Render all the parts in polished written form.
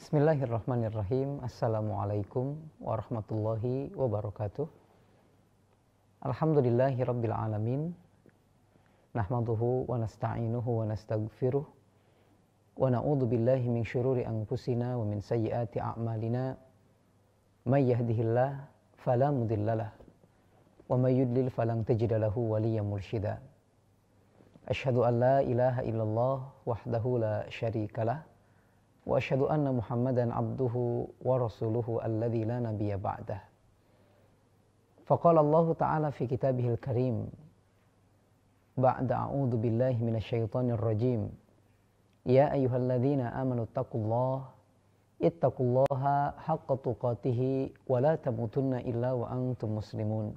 Bismillahirrahmanirrahim. Assalamualaikum warahmatullahi wabarakatuh. Alhamdulillahi rabbil alamin. Nahmaduhu wa nasta'inuhu wa nastaghfiruh. Wa na'udhu billahi min syururi anfusina wa min sayyiati a'malina. May yahdihillah fala mudhillalah. Wa may yudlil falan tajida lahu waliyyan mursyida. Asyhadu an la ilaha illallah wahdahu la syarikalah. Wa asyhadu anna Muhammadan abduhu wa rasuluhu alladzi la nabiyya ba'dah. Faqala Allah Ta'ala fi kitabihil karim ba'da a'udzu billahi minasyaitonir rajim. Ya ayyuhalladzina amanu ittaqullaha haqqa tuqatih wa la tamutunna illa wa antum muslimun.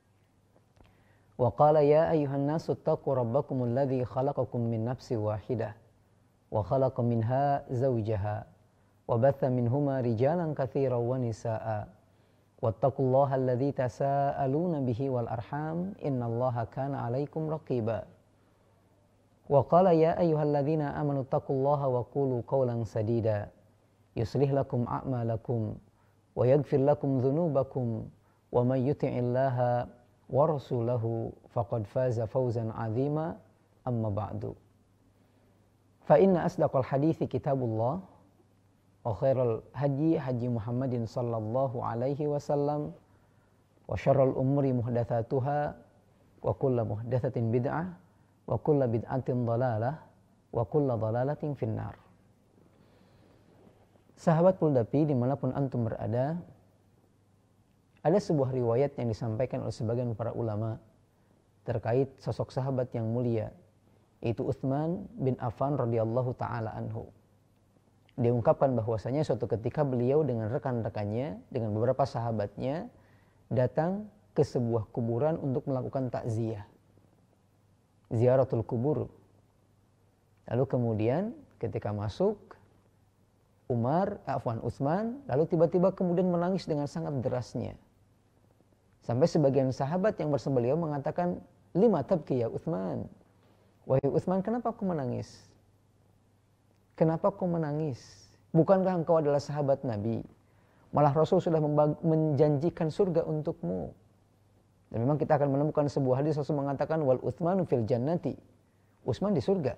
Wa qala ya ayyuhan nasu ittaqu rabbakumul ladzi khalaqakum min nafsin wahidah wa khalaqa minha zawjaha wa batha minhuma rijalan katsiran wa nisaa'a wattaqullaha alladzi tasaaluna bihi wal arham innallaha kana 'alaikum raqiba. Wa qala ya ayyuhalladzina amanu taqullaha wa qulu qawlan sadida yuslih lakum a'malakum wa yaghfir lakum dhunubakum wa may yuti'illaha wa rasulahu faqad faza fawzan 'azima amma ba'du. Fa inna asdaqal hadithi kitabullah wa khairal hadi Muhammadin sallallahu alaihi wasallam wa syarrul umuri muhdatsatuha wa kullu muhdatsatin bid'ah wa kullu bid'atin dhalalah wa kullu dhalalatin finnar. Sahabat Puldapi dimanapun antum berada, ada sebuah riwayat yang disampaikan oleh sebagian para ulama terkait sosok sahabat yang mulia, yaitu Utsman bin Affan radhiyallahu taala anhu. Diungkapkan bahwasanya suatu ketika beliau dengan rekan-rekannya, dengan beberapa sahabatnya datang ke sebuah kuburan untuk melakukan takziah, ziaratul kubur. Lalu kemudian ketika masuk, Utsman lalu tiba-tiba kemudian menangis dengan sangat derasnya. Sampai sebagian sahabat yang bersama beliau mengatakan, "Lima tabki ya Utsman?" Wahai Utsman, kenapa kau menangis? Kenapa kau menangis? Bukankah engkau adalah sahabat Nabi? Malah Rasul sudah menjanjikan surga untukmu. Dan memang kita akan menemukan sebuah hadis Rasul mengatakan, wal Utsmanu fil jannati. Utsman di surga.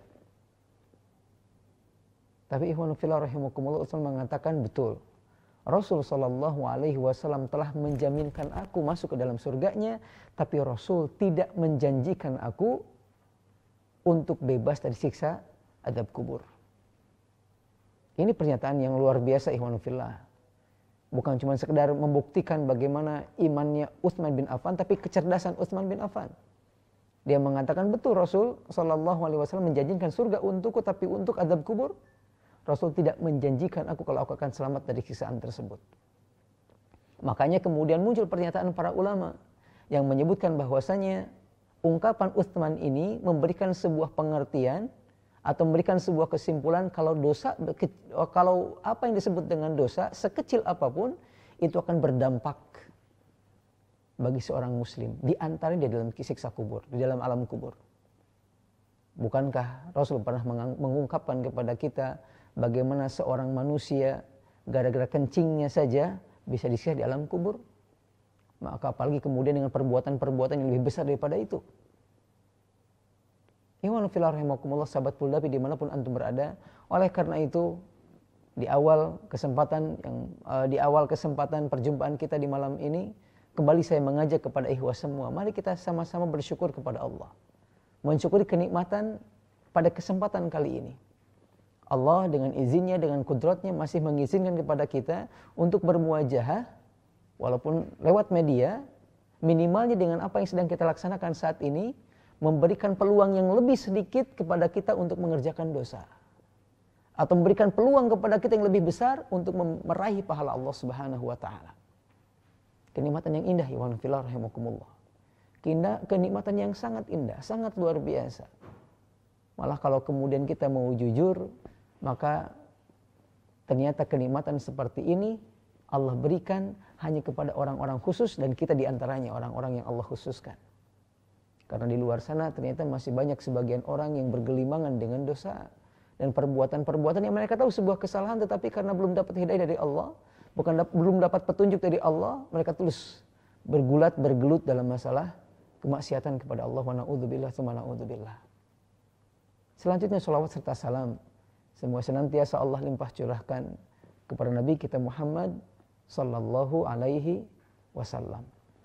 Tapi ikhwanu fillah rahimakumullah, Utsman mengatakan betul. Rasul sallallahu alaihi wasallam telah menjaminkan aku masuk ke dalam surganya, tapi Rasul tidak menjanjikan aku untuk bebas dari siksa azab kubur. Ini pernyataan yang luar biasa ikhwanu fillah. Bukan cuma sekedar membuktikan bagaimana imannya Utsman bin Affan, tapi kecerdasan Utsman bin Affan. Dia mengatakan betul Rasul sallallahu alaihi wasallam menjanjikan surga untukku, tapi untuk azab kubur Rasul tidak menjanjikan aku kalau aku akan selamat dari siksaan tersebut. Makanya kemudian muncul pernyataan para ulama yang menyebutkan bahwasanya ungkapan Utsman ini memberikan sebuah pengertian atau memberikan sebuah kesimpulan kalau apa yang disebut dengan dosa sekecil apapun itu akan berdampak bagi seorang muslim, di antaranya di dalam siksa kubur, di dalam alam kubur. Bukankah Rasul pernah mengungkapkan kepada kita bagaimana seorang manusia gara-gara kencingnya saja bisa disiksa di alam kubur? Maka apalagi kemudian dengan perbuatan-perbuatan yang lebih besar daripada itu. Ikhwanu fillah rahimakumullah, sahabat Puldapi dimanapun antum berada. Oleh karena itu di awal kesempatan perjumpaan kita di malam ini, kembali saya mengajak kepada ikhwah semua, mari kita sama-sama bersyukur kepada Allah, mensyukuri kenikmatan pada kesempatan kali ini. Allah dengan izinnya, dengan kudratnya masih mengizinkan kepada kita untuk bermuajahah, walaupun lewat media, minimalnya dengan apa yang sedang kita laksanakan saat ini, memberikan peluang yang lebih sedikit kepada kita untuk mengerjakan dosa. Atau memberikan peluang kepada kita yang lebih besar untuk meraih pahala Allah Subhanahu wa taala. Kenikmatan yang indah, ya fillah rahimakumullah. Kenikmatan yang sangat indah, sangat luar biasa. Malah kalau kemudian kita mau jujur, maka ternyata kenikmatan seperti ini Allah berikan hanya kepada orang-orang khusus, dan kita diantaranya orang-orang yang Allah khususkan. Karena di luar sana ternyata masih banyak sebagian orang yang bergelimangan dengan dosa, dan perbuatan-perbuatan yang mereka tahu sebuah kesalahan, tetapi karena belum dapat hidayah dari Allah, belum dapat petunjuk dari Allah, mereka terus bergelut dalam masalah kemaksiatan kepada Allah. Wa na'udzubillah tsumma na'udzubillah. Selanjutnya salawat serta salam semua senantiasa Allah limpah curahkan kepada Nabi kita Muhammad sallallahu alaihi wasallam.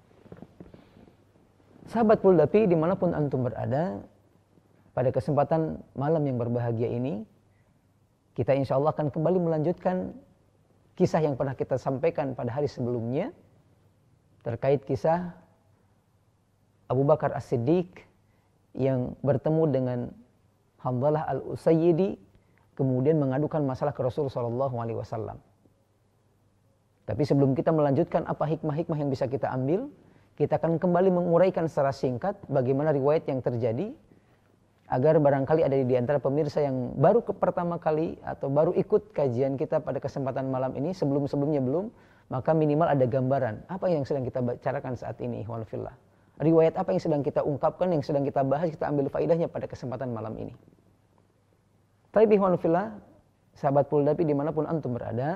Sahabat Puldapi dimanapun antum berada, pada kesempatan malam yang berbahagia ini, kita insya Allah akan kembali melanjutkan kisah yang pernah kita sampaikan pada hari sebelumnya, terkait kisah Abu Bakar As-Siddiq yang bertemu dengan Hanzalah Al-Usayyidi, kemudian mengadukan masalah ke Rasul SAW. Tapi sebelum kita melanjutkan apa hikmah-hikmah yang bisa kita ambil, kita akan kembali menguraikan secara singkat bagaimana riwayat yang terjadi, agar barangkali ada di antara pemirsa yang baru pertama kali atau baru ikut kajian kita pada kesempatan malam ini, sebelum-sebelumnya belum, maka minimal ada gambaran apa yang sedang kita bicarakan saat ini. Ikhwan fillah, riwayat apa yang sedang kita ungkapkan, yang sedang kita bahas, kita ambil faidahnya pada kesempatan malam ini. Tapi ikhwan fillah, sahabat Puldapi dimanapun antum berada,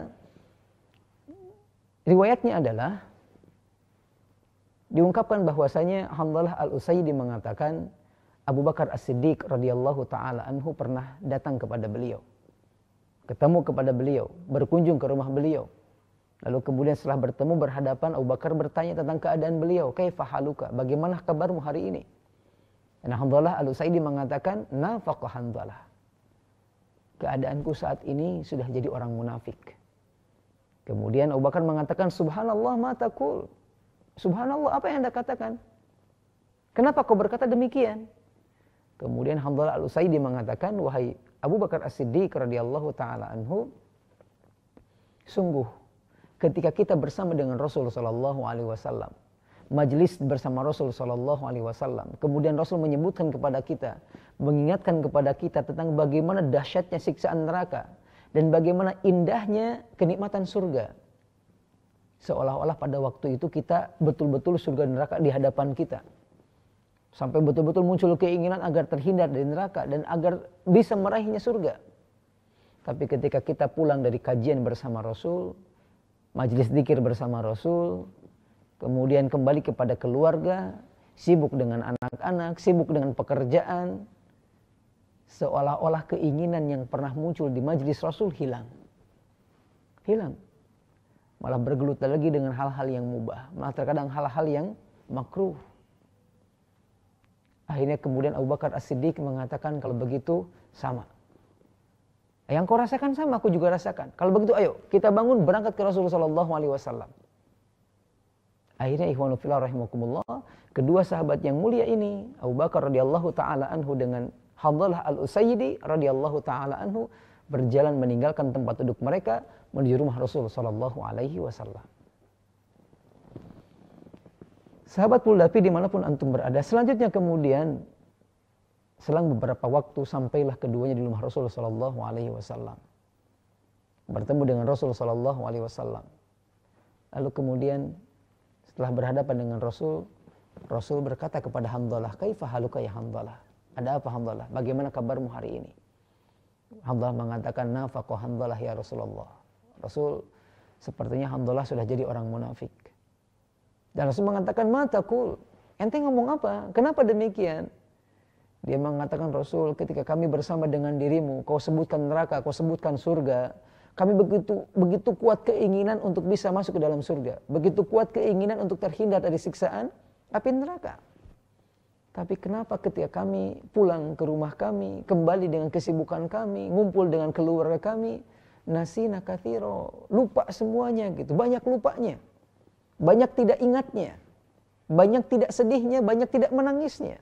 riwayatnya adalah diungkapkan bahwasanya Hanzalah Al-Usayyidi mengatakan Abu Bakar As-Siddiq radhiyallahu taala anhu pernah datang kepada beliau, ketemu kepada beliau, berkunjung ke rumah beliau. Lalu kemudian setelah bertemu berhadapan, Abu Bakar bertanya tentang keadaan beliau, kaifa haluka, bagaimana kabarmu hari ini? Dan Hanzalah Al-Usayyidi mengatakan, nafaqa Hanzalah, keadaanku saat ini sudah jadi orang munafik. Kemudian Abu Bakar mengatakan, subhanallah ma taqul, subhanallah, apa yang Anda katakan? Kenapa kau berkata demikian? Kemudian Hanzalah Al-Usayyidi mengatakan, wahai Abu Bakar As-Siddiq radhiyallahu taala anhu, sungguh ketika kita bersama dengan Rasul sallallahu alaihi wasallam, majlis bersama Rasul sallallahu alaihi wasallam, kemudian Rasul menyebutkan kepada kita, mengingatkan kepada kita tentang bagaimana dahsyatnya siksaan neraka dan bagaimana indahnya kenikmatan surga. Seolah-olah pada waktu itu kita betul-betul surga neraka di hadapan kita. Sampai betul-betul muncul keinginan agar terhindar dari neraka dan agar bisa meraihnya surga. Tapi ketika kita pulang dari kajian bersama Rasul, majelis dzikir bersama Rasul, kemudian kembali kepada keluarga, sibuk dengan anak-anak, sibuk dengan pekerjaan, seolah-olah keinginan yang pernah muncul di majelis Rasul hilang. Hilang. Malah bergelut lagi dengan hal-hal yang mubah, malah terkadang hal-hal yang makruh. Akhirnya kemudian Abu Bakar As-Siddiq mengatakan, kalau begitu sama. Yang kau rasakan sama, aku juga rasakan. Kalau begitu ayo kita bangun berangkat ke Rasulullah SAW. Akhirnya ikhwanu fillah rahimakumullah, kedua sahabat yang mulia ini, Abu Bakar radhiyallahu taala anhu dengan Hanzalah Al-Usayyidi radhiyallahu taala anhu, berjalan meninggalkan tempat duduk mereka menuju rumah Rasul sallallahu alaihi wasallam. Sahabat Puldapi dimanapun antum berada, selanjutnya kemudian selang beberapa waktu sampailah keduanya di rumah Rasul sallallahu alaihi wasallam, bertemu dengan Rasul sallallahu alaihi wasallam. Lalu kemudian setelah berhadapan dengan Rasul, Rasul berkata kepada Hanzalah, kaifa haluka ya Hanzalah? Ada apa Hanzalah? Bagaimana kabarmu hari ini? Hanzalah mengatakan, nafaqa Hanzalah ya Rasulullah. Rasul, sepertinya Hanzalah sudah jadi orang munafik. Dan Rasul mengatakan, ma taqul, ente ngomong apa? Kenapa demikian? Dia mengatakan, Rasul, ketika kami bersama dengan dirimu, kau sebutkan neraka, kau sebutkan surga, kami begitu kuat keinginan untuk bisa masuk ke dalam surga, begitu kuat keinginan untuk terhindar dari siksaan api neraka. Tapi kenapa ketika kami pulang ke rumah kami, kembali dengan kesibukan kami, ngumpul dengan keluarga kami, nasina katsiro, lupa semuanya gitu, banyak lupanya. Banyak tidak ingatnya, banyak tidak sedihnya, banyak tidak menangisnya.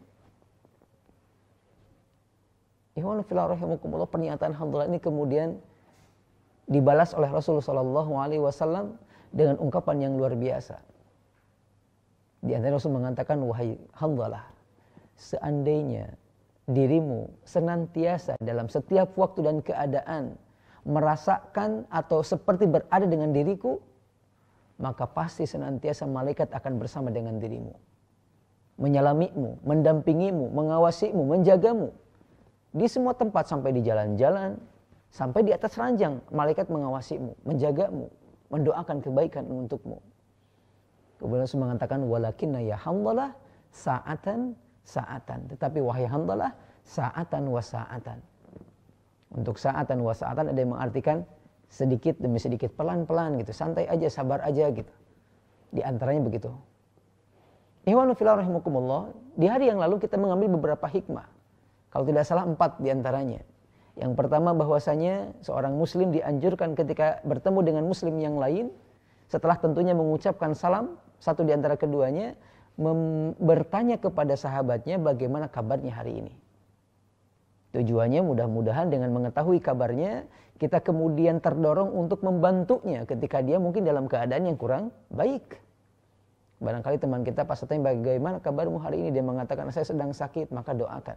Ikhwan fillah rahimakumullah, pernyataan Hanzalah ini kemudian dibalas oleh Rasulullah SAW dengan ungkapan yang luar biasa. Di antara Rasul mengatakan, wahai Hanzalah, seandainya dirimu senantiasa dalam setiap waktu dan keadaan merasakan atau seperti berada dengan diriku, maka pasti senantiasa malaikat akan bersama dengan dirimu, menyelamimu, mendampingimu, mengawasimu, menjagamu. Di semua tempat, sampai di jalan-jalan, sampai di atas ranjang, malaikat mengawasimu, menjagamu, mendoakan kebaikan untukmu. Kemudian Rasul mengatakan, walakinna ya Hanzalah sa'atan. Tetapi wahai Hanzalah, sa'atan wa sa'atan. Untuk sa'atan wa sa'atan ada yang mengartikan sedikit demi sedikit, pelan-pelan gitu, santai aja, sabar aja gitu. Di antaranya begitu. Ikhwanu fillah rahimakumullah, di hari yang lalu kita mengambil beberapa hikmah. Kalau tidak salah 4 di antaranya. Yang pertama bahwasanya seorang muslim dianjurkan ketika bertemu dengan muslim yang lain, setelah tentunya mengucapkan salam, satu di antara keduanya bertanya kepada sahabatnya bagaimana kabarnya hari ini. Tujuannya mudah-mudahan dengan mengetahui kabarnya, kita kemudian terdorong untuk membantunya ketika dia mungkin dalam keadaan yang kurang baik. Barangkali teman kita pas tanya bagaimana kabarmu hari ini, dia mengatakan saya sedang sakit, maka doakan.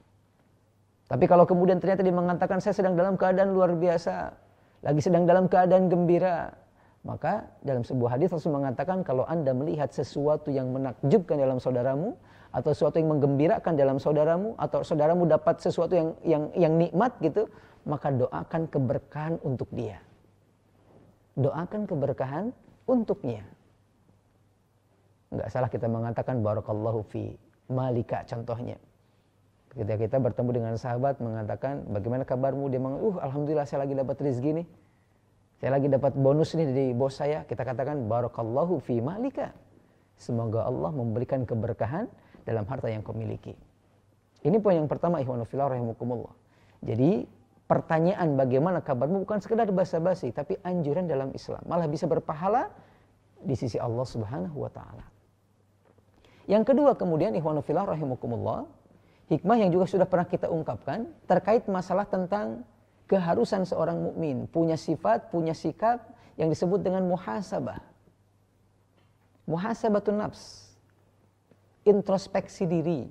Tapi kalau kemudian ternyata dia mengatakan saya sedang dalam keadaan luar biasa, lagi sedang dalam keadaan gembira, maka dalam sebuah hadis Rasul mengatakan kalau Anda melihat sesuatu yang menakjubkan dalam saudaramu, atau sesuatu yang menggembirakan dalam saudaramu, atau saudaramu dapat sesuatu yang nikmat gitu, maka doakan keberkahan untuk dia. Doakan keberkahan untuknya. Enggak salah kita mengatakan barakallahu fi malika contohnya. Ketika kita bertemu dengan sahabat mengatakan bagaimana kabarmu, dia mengatakan alhamdulillah saya lagi dapat rezeki nih, saya lagi dapat bonus nih dari bos saya. Kita katakan barakallahu fi malika, semoga Allah memberikan keberkahan dalam harta yang kau miliki. Ini poin yang pertama, ikhwanu fillah rahimakumullah. Jadi pertanyaan bagaimana kabarmu bukan sekedar basa-basi, tapi anjuran dalam Islam, malah bisa berpahala di sisi Allah Subhanahu wa taala. Yang kedua kemudian, ikhwanu fillah rahimakumullah, hikmah yang juga sudah pernah kita ungkapkan terkait masalah tentang keharusan seorang mukmin punya sifat, punya sikap yang disebut dengan muhasabah. Muhasabatun nafs, introspeksi diri.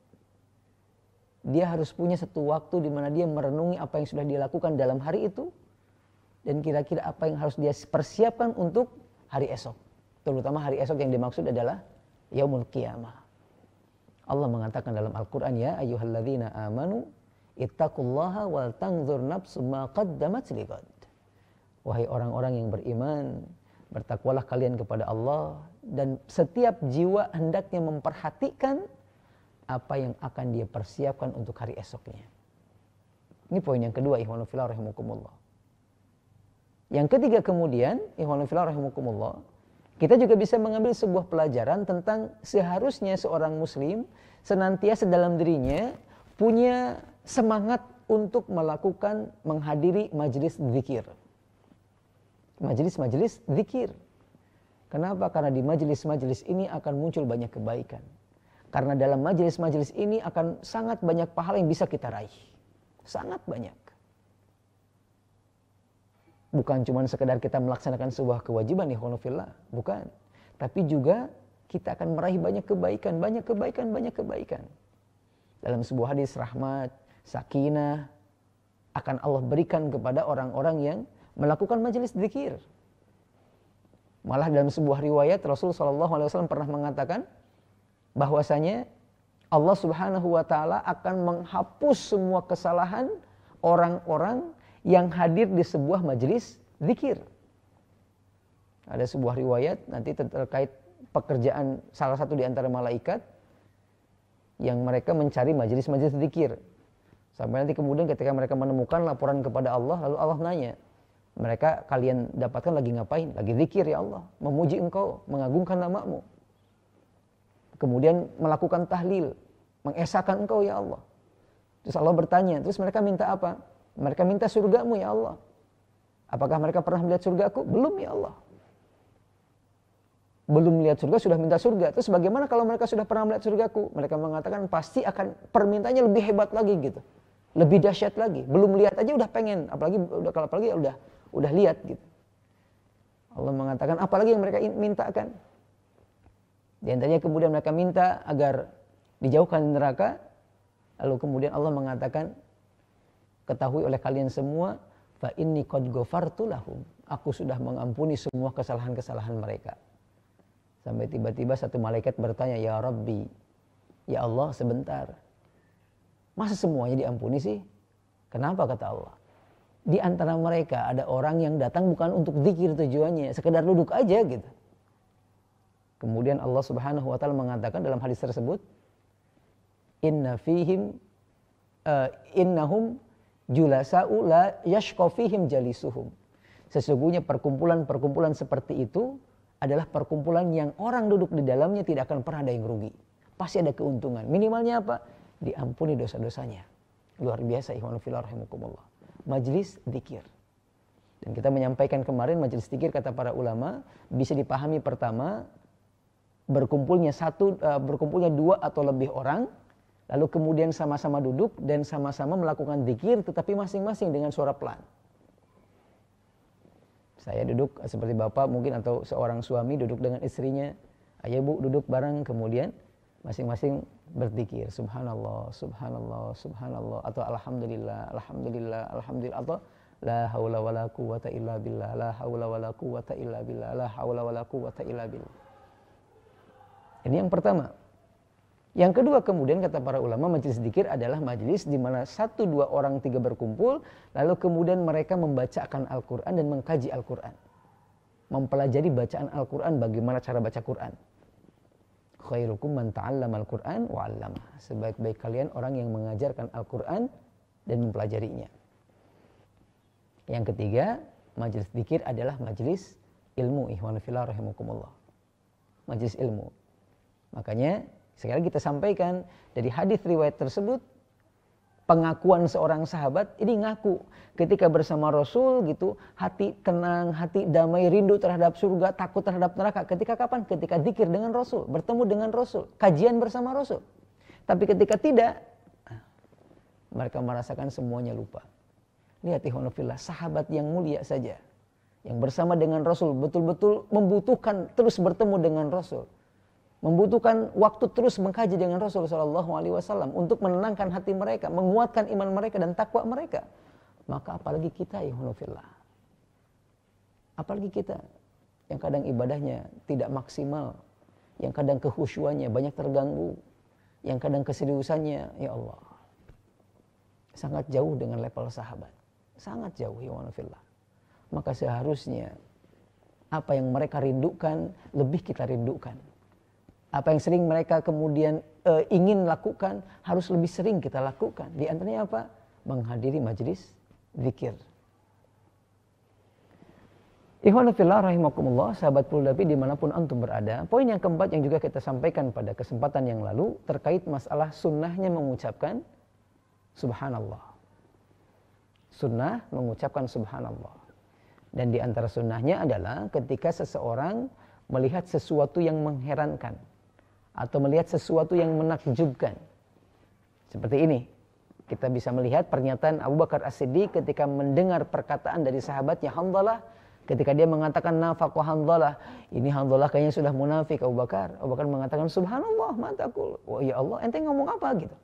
Dia harus punya satu waktu di mana dia merenungi apa yang sudah dia lakukan dalam hari itu dan kira-kira apa yang harus dia persiapkan untuk hari esok. Terutama hari esok yang dimaksud adalah yaumul qiyamah. Allah mengatakan dalam Al-Quran, ya ayyuhalladzina amanu ittaqullaha wal tanzur nafsum ma qaddamat lighad. Wahai orang-orang yang beriman, bertakwalah kalian kepada Allah, dan setiap jiwa hendaknya memperhatikan apa yang akan dia persiapkan untuk hari esoknya. Ini poin yang kedua, ikhwanu fillah rahimakumullah. Yang ketiga kemudian, ikhwanu fillah rahimakumullah, kita juga bisa mengambil sebuah pelajaran tentang seharusnya seorang muslim senantiasa dalam dirinya punya semangat untuk melakukan, menghadiri majelis zikir. Majelis-majelis zikir. Kenapa? Karena di majelis-majelis ini akan muncul banyak kebaikan. Karena dalam majelis-majelis ini akan sangat banyak pahala yang bisa kita raih. Sangat banyak. Bukan cuma sekedar kita melaksanakan sebuah kewajiban, ikhwanu fillah, bukan. Tapi juga kita akan meraih banyak kebaikan, banyak kebaikan, banyak kebaikan. Dalam sebuah hadis rahmat, sakinah akan Allah berikan kepada orang-orang yang melakukan majelis zikir. Malah dalam sebuah riwayat Rasulullah SAW pernah mengatakan bahwasanya Allah Subhanahu wa taala akan menghapus semua kesalahan orang-orang yang hadir di sebuah majelis zikir. Ada sebuah riwayat nanti terkait pekerjaan salah satu di antara malaikat yang mereka mencari majelis-majelis zikir. Sampai nanti kemudian ketika mereka menemukan laporan kepada Allah, lalu Allah nanya, mereka kalian dapatkan lagi ngapain? Lagi zikir ya Allah, memuji engkau, mengagungkan namamu. Kemudian melakukan tahlil, mengesahkan engkau ya Allah. Terus Allah bertanya, terus mereka minta apa? Mereka minta surgamu ya Allah. Apakah mereka pernah melihat surgaku? Belum ya Allah. Belum melihat surga sudah minta surga. Terus bagaimana kalau mereka sudah pernah melihat surgaku? Mereka mengatakan pasti akan permintaannya lebih hebat lagi gitu. Lebih dahsyat lagi. Belum lihat aja udah pengen, apalagi udah lihat gitu. Allah mengatakan apalagi yang mereka mintakan? Di antaranya kemudian mereka minta agar dijauhkan neraka. Lalu kemudian Allah mengatakan, ketahui oleh kalian semua, fa inni qad ghafartu lahum. Aku sudah mengampuni semua kesalahan-kesalahan mereka. Sampai tiba-tiba satu malaikat bertanya, ya Rabbi, ya Allah sebentar. Masa semuanya diampuni sih? Kenapa kata Allah? Di antara mereka ada orang yang datang bukan untuk zikir tujuannya, sekedar duduk aja gitu. Kemudian Allah Subhanahu wa taala mengatakan dalam hadis tersebut, innahum julasa'u la yashqa fihim jalisuhum. Sesungguhnya perkumpulan-perkumpulan seperti itu adalah perkumpulan yang orang duduk di dalamnya tidak akan pernah ada yang rugi. Pasti ada keuntungan. Minimalnya apa? Diampuni dosa-dosanya. Luar biasa, ikhwan fillah rahimakumullah. Majlis zikir. Dan kita menyampaikan kemarin majlis zikir kata para ulama bisa dipahami pertama berkumpulnya dua atau lebih orang, lalu kemudian sama-sama duduk dan sama-sama melakukan zikir tetapi masing-masing dengan suara pelan. Saya duduk seperti bapak mungkin atau seorang suami duduk dengan istrinya, ayo bu duduk bareng, kemudian masing-masing berzikir subhanallah, subhanallah, subhanallah, atau alhamdulillah, alhamdulillah, alhamdulillah, atau la haula wala quwata illa billah, la haula wala quwata illa billah, la haula wala quwata illa billah. Ini yang pertama. Yang kedua kemudian kata para ulama majlis zikir adalah majlis di mana 1, 2 orang 3 berkumpul lalu kemudian mereka membacakan Al-Quran dan mengkaji Al-Quran. Mempelajari bacaan Al-Quran, bagaimana cara baca Quran. Khairukum man ta'allama Al-Quran wa 'allamah. Sebaik-baik kalian orang yang mengajarkan Al-Quran dan mempelajarinya. Yang ketiga, majlis zikir adalah majlis ilmu, ikhwan fillah rahimakumullah. Majlis ilmu. Makanya sekali lagi kita sampaikan dari hadis riwayat tersebut, pengakuan seorang sahabat ini ngaku ketika bersama Rasul gitu, hati tenang, hati damai, rindu terhadap surga, takut terhadap neraka. Ketika kapan? Ketika zikir dengan Rasul, bertemu dengan Rasul, kajian bersama Rasul. Tapi ketika tidak, mereka merasakan semuanya lupa. Lihat ikhwan fillah, sahabat yang mulia saja yang bersama dengan Rasul betul-betul membutuhkan terus bertemu dengan Rasul. Membutuhkan waktu terus mengkaji dengan Rasul sallallahu alaihi wasallam untuk menenangkan hati mereka, menguatkan iman mereka dan takwa mereka. Maka apalagi kita ya fillah. Apalagi kita yang kadang ibadahnya tidak maksimal, yang kadang kekhusyuannya banyak terganggu, yang kadang keseriusannya ya Allah sangat jauh dengan level sahabat. Sangat jauh ya fillah. Maka seharusnya apa yang mereka rindukan lebih kita rindukan. Apa yang sering mereka kemudian ingin lakukan harus lebih sering kita lakukan. Di antaranya apa? Menghadiri majlis zikir. Ikhwan fillah rahimakumullah, sahabat Puludapi dimanapun antum berada. Poin yang keempat yang juga kita sampaikan pada kesempatan yang lalu terkait masalah sunnahnya mengucapkan subhanallah. Sunnah mengucapkan subhanallah. Dan di antara sunnahnya adalah ketika seseorang melihat sesuatu yang mengherankan atau melihat sesuatu yang menakjubkan. Seperti ini. Kita bisa melihat pernyataan Abu Bakar As-Siddiq ketika mendengar perkataan dari sahabatnya Handhalah. Ketika dia mengatakan nafaqah Handhalah. Ini Handhalah kayaknya sudah munafik Abu Bakar. Abu Bakar mengatakan subhanallah matakul. Oh ya Allah, ente ngomong apa gitu.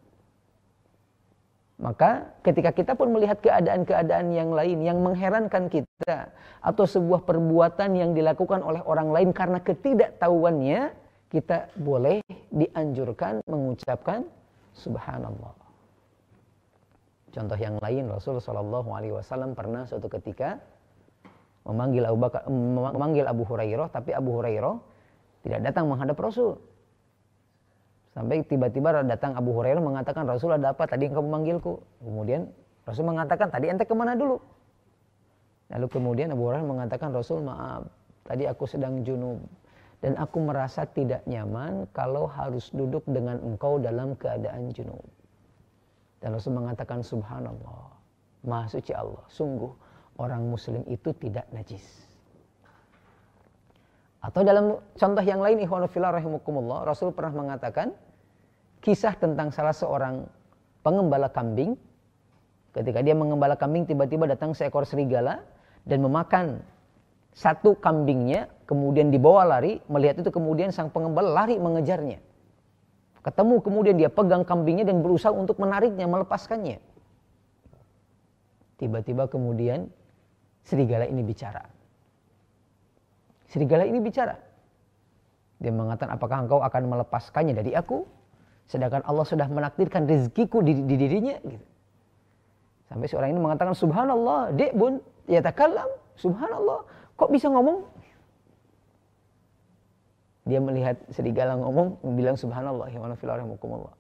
Maka ketika kita pun melihat keadaan-keadaan yang lain yang mengherankan kita. Atau sebuah perbuatan yang dilakukan oleh orang lain karena ketidaktahuannya. Kita boleh dianjurkan mengucapkan subhanallah. Contoh yang lain, Rasulullah SAW pernah suatu ketika memanggil Abu Hurairah, tapi Abu Hurairah tidak datang menghadap Rasul. Sampai tiba-tiba datang Abu Hurairah mengatakan, Rasul ada apa? Tadi engkau memanggilku. Kemudian Rasul mengatakan, tadi ente kemana dulu? Lalu kemudian Abu Hurairah mengatakan, Rasul maaf, tadi aku sedang junub. Dan aku merasa tidak nyaman kalau harus duduk dengan engkau dalam keadaan junub. Dan Rasul mengatakan subhanallah. Maha suci Allah. Sungguh orang muslim itu tidak najis. Atau dalam contoh yang lain ikhwan fillah rahimakumullah. Rasul pernah mengatakan kisah tentang salah seorang pengembala kambing. Ketika dia mengembala kambing tiba-tiba datang seekor serigala. Dan memakan satu kambingnya, kemudian dibawa lari, melihat itu kemudian sang pengembala lari mengejarnya. Ketemu kemudian dia pegang kambingnya dan berusaha untuk menariknya, melepaskannya. Tiba-tiba kemudian serigala ini bicara. Serigala ini bicara. Dia mengatakan, apakah engkau akan melepaskannya dari aku? Sedangkan Allah sudah menakdirkan rezekiku di dirinya gitu. Sampai seorang ini mengatakan subhanallah, dek bun, ya takallam, subhanallah, kok bisa ngomong? Dia melihat serigala ngomong, bilang subhanallah, ya wa fil rahimakumullah.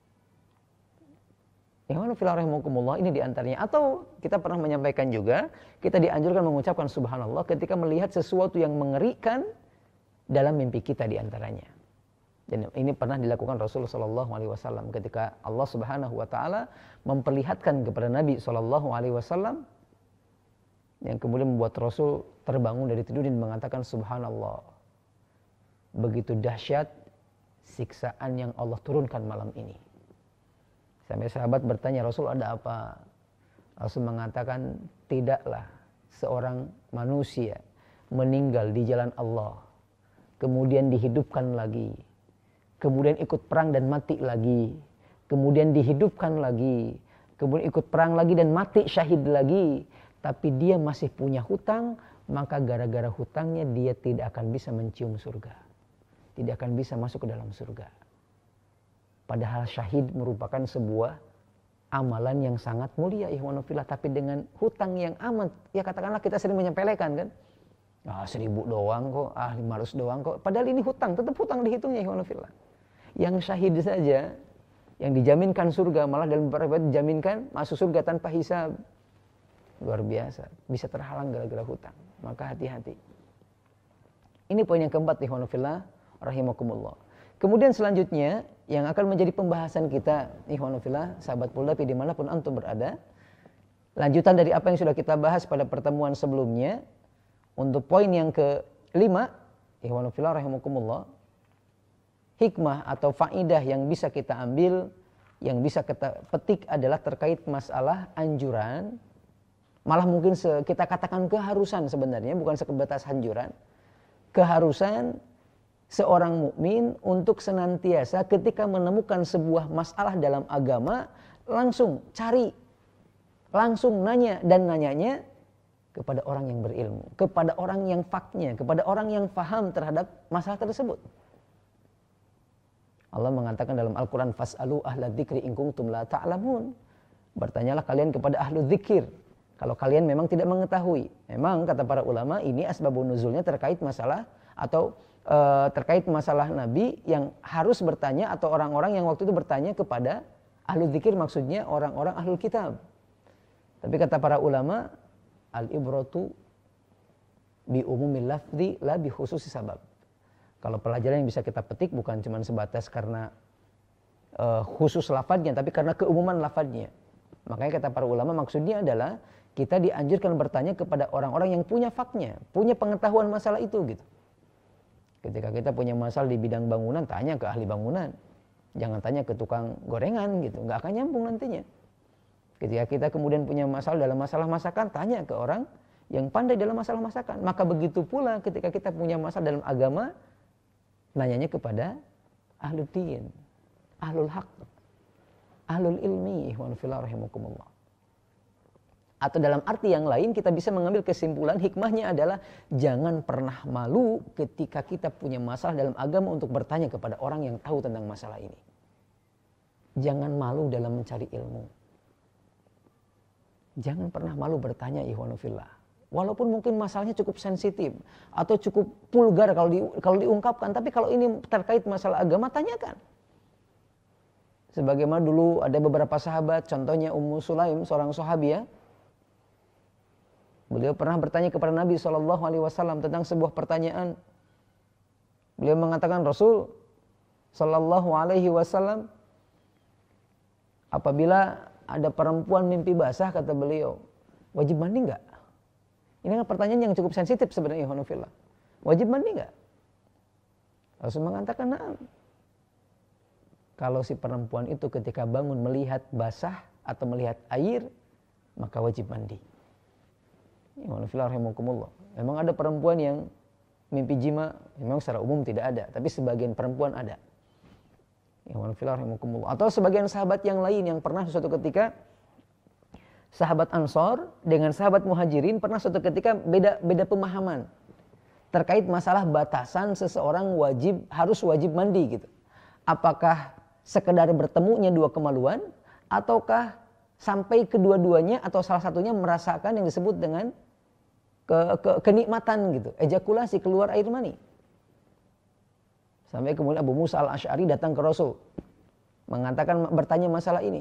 Ya wa fil rahimakumullah, ini diantaranya. Atau kita pernah menyampaikan juga, kita dianjurkan mengucapkan subhanallah ketika melihat sesuatu yang mengerikan dalam mimpi kita diantaranya. Dan ini pernah dilakukan Rasulullah SAW ketika Allah Subhanahu Wa Taala memperlihatkan kepada Nabi SAW yang kemudian membuat Rasul terbangun dari tidur dan mengatakan subhanallah. Begitu dahsyat siksaan yang Allah turunkan malam ini. Sampai sahabat bertanya, Rasul ada apa? Rasul mengatakan, tidaklah seorang manusia meninggal di jalan Allah, kemudian dihidupkan lagi, kemudian ikut perang dan mati lagi, kemudian dihidupkan lagi, kemudian ikut perang lagi dan mati syahid lagi, tapi dia masih punya hutang, maka gara-gara hutangnya dia tidak akan bisa mencium surga, tidak akan bisa masuk ke dalam surga. Padahal syahid merupakan sebuah amalan yang sangat mulia, ikhwanullah, tapi dengan hutang yang amat, ya katakanlah kita sering menyepelekan kan, 1.000 doang kok, 500 doang kok. Padahal ini hutang, tetap hutang dihitungnya, ikhwanullah. Yang syahid saja, yang dijaminkan surga, malah dalam beberapa ayat dijaminkan masuk surga tanpa hisab. Luar biasa, bisa terhalang gara-gara hutang. Maka hati-hati. Ini poin yang keempat, ikhwanullah, rahimakumullah. Kemudian selanjutnya, yang akan menjadi pembahasan kita, ikhwanullah, sahabat Puldapi dimanapun antum berada, lanjutan dari apa yang sudah kita bahas pada pertemuan sebelumnya. Untuk poin yang kelima, ikhwanullah rahimakumullah, hikmah atau faidah yang bisa kita ambil, yang bisa kita petik adalah terkait masalah anjuran, malah mungkin kita katakan keharusan sebenarnya, bukan sebatas anjuran, keharusan seorang mukmin untuk senantiasa ketika menemukan sebuah masalah dalam agama, langsung cari, langsung nanya, dan nanyanya kepada orang yang berilmu, kepada orang yang faknya, kepada orang yang faham terhadap masalah tersebut. Allah mengatakan dalam Al-Quran, fas'alu ahla dzikri in kuntum la ta'lamun. Bertanyalah kalian kepada ahlu dzikir kalau kalian memang tidak mengetahui. Memang kata para ulama ini asbabun nuzulnya terkait masalah atau terkait masalah Nabi yang harus bertanya, atau orang-orang yang waktu itu bertanya kepada ahlu dzikir, maksudnya orang-orang ahlul kitab. Tapi kata para ulama, al-ibratu bi umumil lafzi la bi khususi sabab. Kalau pelajaran yang bisa kita petik bukan cuma sebatas karena khusus lafadznya, tapi karena keumuman lafadznya. Makanya kata para ulama maksudnya adalah kita dianjurkan bertanya kepada orang-orang yang punya faknya, punya pengetahuan masalah itu gitu. Ketika kita punya masalah di bidang bangunan, tanya ke ahli bangunan. Jangan tanya ke tukang gorengan gitu, nggak akan nyambung nantinya. Ketika kita kemudian punya masalah dalam masalah masakan, tanya ke orang yang pandai dalam masalah masakan. Maka begitu pula ketika kita punya masalah dalam agama, nanyanya kepada ahlul din, ahlul haq, ahlul ilmi, ikhwan fillah rahimakumullah. Atau dalam arti yang lain kita bisa mengambil kesimpulan, hikmahnya adalah jangan pernah malu ketika kita punya masalah dalam agama untuk bertanya kepada orang yang tahu tentang masalah ini. Jangan malu dalam mencari ilmu. Jangan pernah malu bertanya, ikhwan fillah. Walaupun mungkin masalahnya cukup sensitif atau cukup vulgar kalau diungkapkan, tapi kalau ini terkait masalah agama, tanyakan. Sebagaimana dulu ada beberapa sahabat, contohnya Ummu Sulaim, seorang sahabiah. Beliau pernah bertanya kepada Nabi SAW tentang sebuah pertanyaan. Beliau mengatakan, Rasul SAW, apabila ada perempuan mimpi basah, kata beliau, wajib mandi enggak? Ini kan pertanyaan yang cukup sensitif sebenarnya, ikhwanullah. Wajib mandi enggak? Rasul mengatakan, nah, kalau si perempuan itu ketika bangun melihat basah atau melihat air, maka wajib mandi. Memang ada perempuan yang mimpi jima, memang secara umum tidak ada, tapi sebagian perempuan ada. Atau sebagian sahabat yang lain yang pernah suatu ketika, sahabat Ansor dengan sahabat Muhajirin pernah suatu ketika beda pemahaman terkait masalah batasan seseorang harus wajib mandi gitu. Apakah sekedar bertemunya dua kemaluan, ataukah sampai kedua-duanya atau salah satunya merasakan yang disebut dengan kenikmatan gitu, ejakulasi, keluar air mani. Sampai kemudian Abu Musa al-Asy'ari datang ke Rasul, mengatakan, bertanya masalah ini.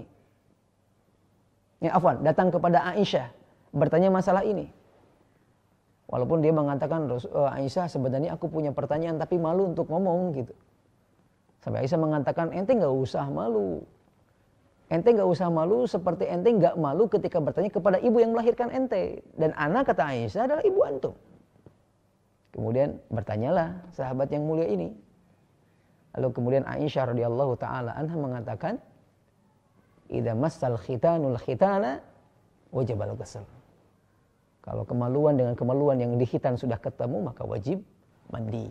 Datang kepada Aisyah, bertanya masalah ini. Walaupun dia mengatakan, Aisyah sebenarnya aku punya pertanyaan tapi malu untuk ngomong gitu. Sampai Aisyah mengatakan, ente gak usah malu. Ente gak usah malu seperti ente gak malu ketika bertanya kepada ibu yang melahirkan ente. Dan anak, kata Aisyah, adalah ibu antum. Kemudian bertanyalah sahabat yang mulia ini. Lalu kemudian Aisyah radhiyallahu taala anha mengatakan, "Idza massal khitanul khitana wajibal ghusl." Kalau kemaluan dengan kemaluan yang di khitan sudah ketemu, maka wajib mandi.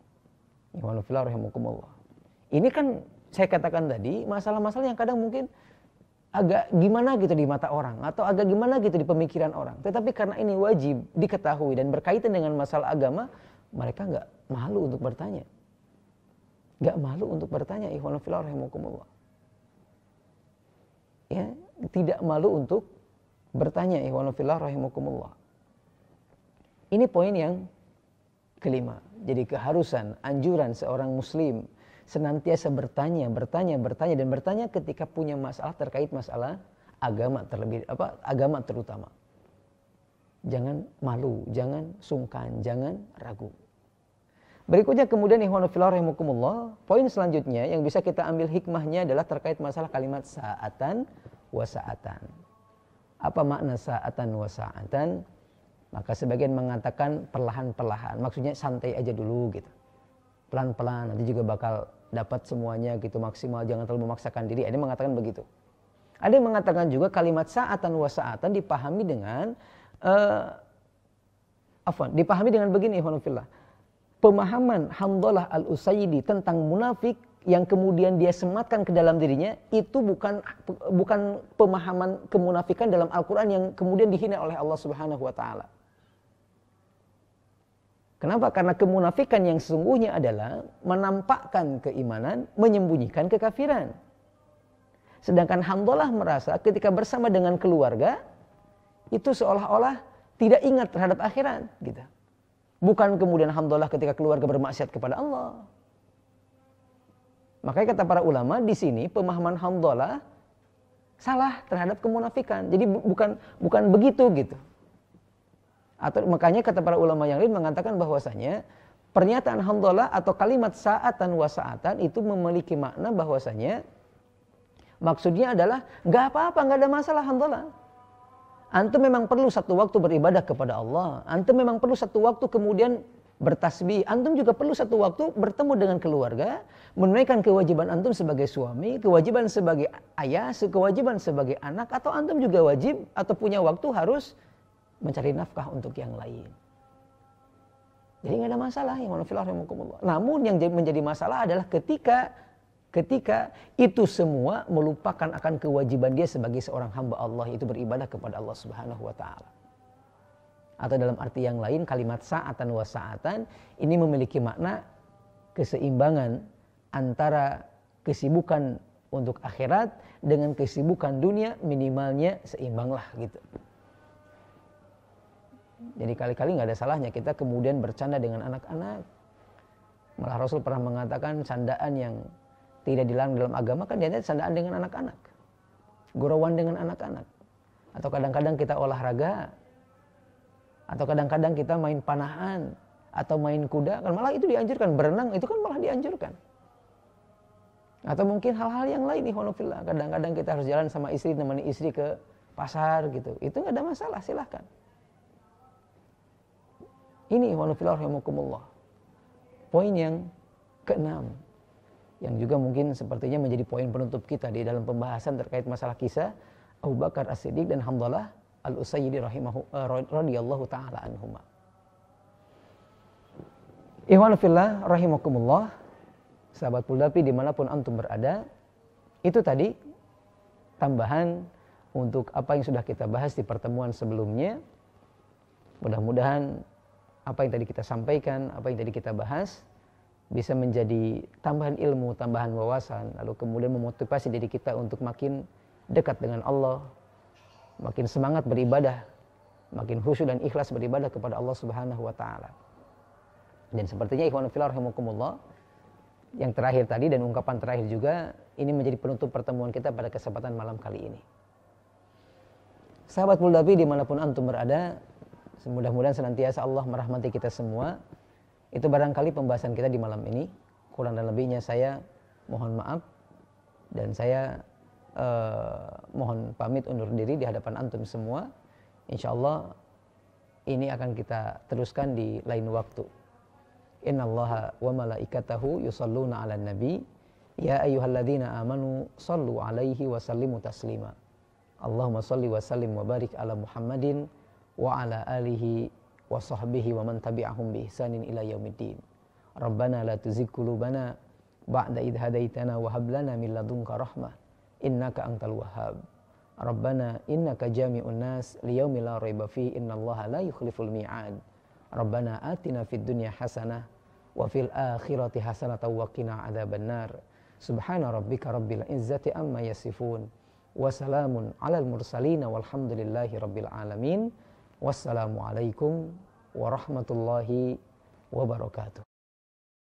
Ini kan saya katakan tadi masalah-masalah yang kadang mungkin agak gimana gitu di mata orang atau agak gimana gitu di pemikiran orang. Tetapi karena ini wajib diketahui dan berkaitan dengan masalah agama, mereka nggak malu untuk bertanya. Gak malu untuk bertanya, ikhwan fillah rahimakumullah. Ya, tidak malu untuk bertanya, ikhwan fillah rahimakumullah. Ini poin yang kelima. Jadi keharusan, anjuran seorang muslim senantiasa bertanya dan bertanya ketika punya masalah terkait masalah agama agama terutama. Jangan malu, jangan sungkan, jangan ragu. Berikutnya kemudian ikhwan fillah rahimakumullah, poin selanjutnya yang bisa kita ambil hikmahnya adalah terkait masalah kalimat sa'atan wa sa'atan. Apa makna sa'atan wa sa'atan? Maka sebagian mengatakan perlahan-perlahan, maksudnya santai aja dulu gitu. Pelan-pelan, nanti juga bakal dapat semuanya gitu, maksimal, jangan terlalu memaksakan diri. Ada yang mengatakan begitu. Ada yang mengatakan juga kalimat sa'atan wa sa'atan dipahami dengan dipahami dengan begini ikhwan fillah. Pemahaman Hanzalah al-Usaidi tentang munafik yang kemudian dia sematkan ke dalam dirinya itu bukan pemahaman kemunafikan dalam Al-Quran yang kemudian dihina oleh Allah Subhanahu wa taala. Kenapa? Karena kemunafikan yang sesungguhnya adalah menampakkan keimanan, menyembunyikan kekafiran. Sedangkan Hanzalah merasa ketika bersama dengan keluarga itu seolah-olah tidak ingat terhadap akhirat gitu. Bukan kemudian Hanzalah ketika keluarga bermaksiat kepada Allah. Makanya kata para ulama di sini pemahaman Hanzalah salah terhadap kemunafikan. Jadi bukan begitu gitu. Atau makanya kata para ulama yang lain mengatakan bahwasanya pernyataan Hanzalah atau kalimat sa'atan wa sa'atan itu memiliki makna bahwasanya maksudnya adalah nggak apa-apa, nggak ada masalah Hanzalah. Antum memang perlu satu waktu beribadah kepada Allah. Antum memang perlu satu waktu kemudian bertasbih. Antum juga perlu satu waktu bertemu dengan keluarga, menunaikan kewajiban antum sebagai suami, kewajiban sebagai ayah, kewajiban sebagai anak, atau antum juga wajib atau punya waktu harus mencari nafkah untuk yang lain. Jadi nggak ada masalah yang namun yang menjadi masalah adalah ketika itu semua melupakan akan kewajiban dia sebagai seorang hamba Allah, itu beribadah kepada Allah Subhanahu wa taala. Atau dalam arti yang lain kalimat sa'atan wa sa'atan ini memiliki makna keseimbangan antara kesibukan untuk akhirat dengan kesibukan dunia, minimalnya seimbanglah gitu. Jadi kali-kali nggak ada salahnya kita kemudian bercanda dengan anak-anak. Malah Rasul pernah mengatakan candaan yang tidak dilarang dalam agama kan diantara candaan dengan anak-anak, gurauan dengan anak-anak, atau kadang-kadang kita olahraga, atau kadang-kadang kita main panahan, atau main kuda, kan malah itu dianjurkan. Berenang itu kan malah dianjurkan. Atau mungkin hal-hal yang lain nih, honofillah. Kadang-kadang kita harus jalan sama istri, nemani istri ke pasar gitu. Itu nggak ada masalah, silahkan. Ini honofillah rahimakumullah. Poin yang keenam, yang juga mungkin sepertinya menjadi poin penutup kita di dalam pembahasan terkait masalah kisah Abu Bakar As-Siddiq dan Hanzalah al-Usaidi radhiyallahu taala anhuma. Ikhwan fillah rahimakumullah, sahabat Puldapi dimanapun antum berada, itu tadi tambahan untuk apa yang sudah kita bahas di pertemuan sebelumnya. Mudah-mudahan apa yang tadi kita sampaikan, apa yang tadi kita bahas bisa menjadi tambahan ilmu, tambahan wawasan, lalu kemudian memotivasi diri kita untuk makin dekat dengan Allah, makin semangat beribadah, makin khusyuk dan ikhlas beribadah kepada Allah Subhanahu wa taala. Dan sepertinya ikhwan fillah rahimakumullah, yang terakhir tadi dan ungkapan terakhir juga ini menjadi penutup pertemuan kita pada kesempatan malam kali ini. Sahabat Muldabi dimanapun antum berada, mudah-mudahan senantiasa Allah merahmati kita semua. Itu barangkali pembahasan kita di malam ini. Kurang dan lebihnya saya mohon maaf, dan saya mohon pamit undur diri di hadapan antum semua. Insyaallah ini akan kita teruskan di lain waktu. Innallaha wa malaikatahu yusalluna 'alan nabi ya ayyuhalladzina amanu sallu 'alaihi wa sallimu taslima. Allahumma salli wa sallim wa barik ala Muhammadin wa ala alihi wa sahbihi wa man tabi'ahum bi ihsanin ila yaumiddin. Rabbana la tuzigh qulubana ba'da idh hadaitana wa hab lana min ladunka rahmah innaka antal wahhab. Rabbana innaka jami'un nas liyaumil la raiba fihi innallaha la yukhliful mi'ad. Rabbana atina fid dunya hasanah wa fil akhirati hasanatan wa qina adzabannar. Subhana rabbika rabbil izzati amma yasifun wa salamun alal mursalin walhamdulillahi rabbil alamin. Wassalamu alaikum warahmatullahi wabarakatuh.